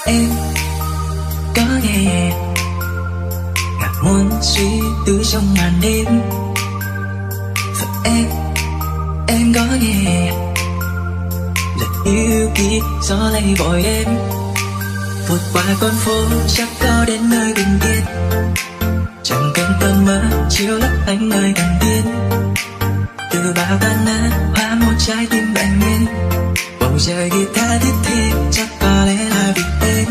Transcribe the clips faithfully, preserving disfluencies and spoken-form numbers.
Em có nghe ngạc muốn suy tư trong màn đêm. Và em, em có nghe lời yêu kia gió lay vội em. Vượt qua con phố chắc có đến nơi bình yên, chẳng cần tầm mơ chiếu lấp ánh nơi cần tiên. Từ bao tan nát hóa một trái tim bình yên, bầu trời guitar thiết thi chắc có lẽ là vì em.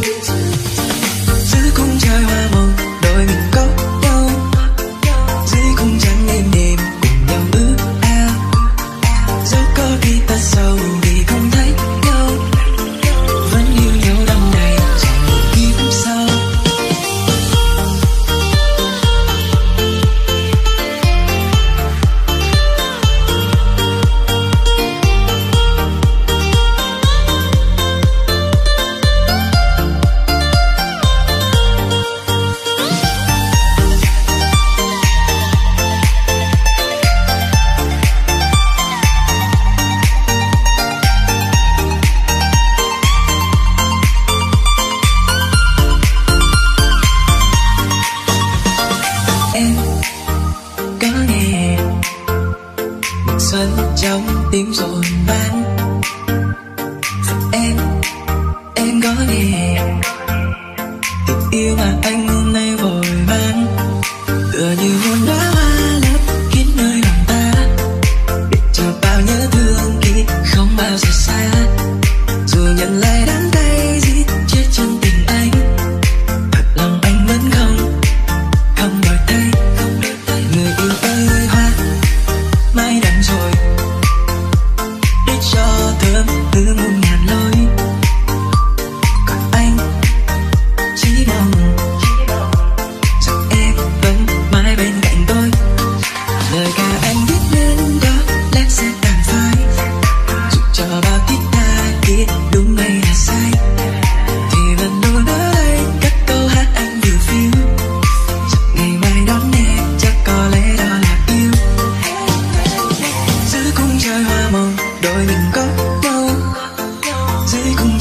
Giữa khung trời hoa mộng đôi mình có nhau, dưới khung trăng êm đềm cùng nhau ước ao. Dẫu có khi ta sầu vì không thấy nhau, vẫn yêu nhau đắm này chẳng một kiếp sau. Em có nghe mùa xuân trong tiếng rộn vang. Và em, em có nghe tình yêu mà anh hôm nay vội vàng, tựa như muôn đóa hoa lấp kín nơi lòng ta, để cho bao nhớ thương kia không bao giờ xa. Dù nhận lại đắng cay giết chết chân tình anh, thật lòng anh vẫn không không đổi thay. Người yêu ơi hoa mai đành rồi, để cho thơm hương muôn ngàn lối. Còn anh chỉ mong rằng em vẫn mãi bên cạnh tôi. Lời ca anh viết nên đó lẽ sẽ tàn phai, dù cho bao thiết tha kia đúng hay là sai, thì vẫn luôn ở đây các câu hát anh nhiều phiêu. Ngày mai đón em chắc có lẽ đó là yêu. Giữa khung trời hoa mộng đôi mình có nhau, dưới khung